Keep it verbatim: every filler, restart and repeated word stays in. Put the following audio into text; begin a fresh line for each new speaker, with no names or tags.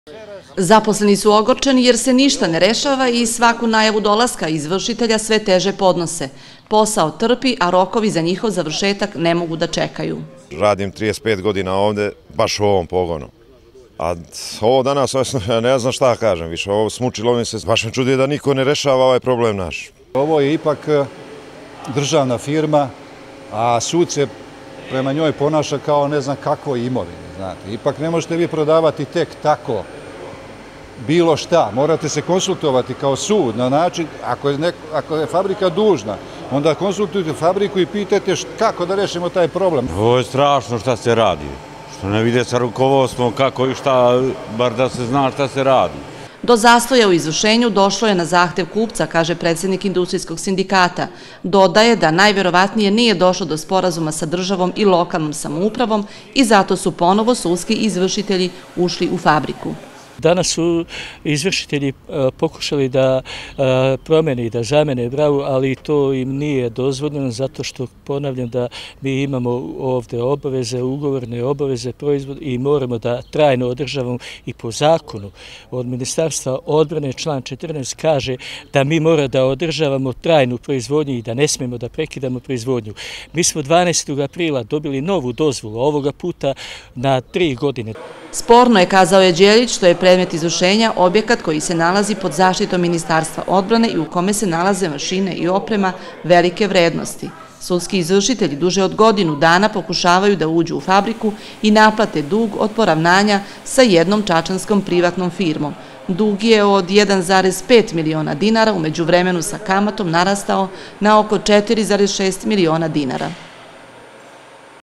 Zaposleni su ogorčeni jer se ništa ne rešava i svaku najavu dolaska izvršitelja sve teže podnose. Posao trpi, a rokovi za njihov završetak ne mogu da čekaju.
Radim trideset pet godina ovde, baš u ovom pogonu. A ovo danas, ja ne znam šta kažem više, ovo smučilo mi se, baš me čudi da niko ne rešava ovaj problem naš.
Ovo je ipak državna firma, a sud se prema njoj ponaša kao ne znam kakvoj imovini, znate. Ipak ne možete vi prodavati tek tako bilo šta, morate se konsultovati kao sud na način, ako je, nek, ako je fabrika dužna, onda konsultujte fabriku i pitajte kako da rešimo taj problem.
Ovo je strašno šta se radi, što ne vide sa rukovodstvom kako i šta, bar da se zna šta se radi.
Do zastoja u izvršenju došlo je na zahtev kupca, kaže predsjednik industrijskog sindikata. Dodaje da najverovatnije nije došlo do sporazuma sa državom i lokalnom samoupravom i zato su ponovo sudski izvršitelji ušli u fabriku.
Danas su izvršitelji pokušali da promene i da zamene bravu, ali to im nije dozvoljeno zato što ponavljam da mi imamo ovdje obaveze, ugovorne obaveze proizvod i moramo da trajno održavamo i po zakonu od Ministarstva odbrane član četrnaest kaže da mi mora da održavamo trajnu proizvodnju i da ne smijemo da prekidamo proizvodnju. Mi smo dvanaestog aprila dobili novu dozvolu, ovoga puta na tri godine.
Sporno je, kazao je Đelić, što je predmet izvršenja objekat koji se nalazi pod zaštitom Ministarstva odbrane i u kome se nalaze mašine i oprema velike vrednosti. Sudski izvršitelji duže od godinu dana pokušavaju da uđu u fabriku i naplate dug od poravnanja sa jednom čačanskom privatnom firmom. Dug je od jedan zarez pet miliona dinara, u međuvremenu sa kamatom narastao na oko četiri zarez šest miliona dinara.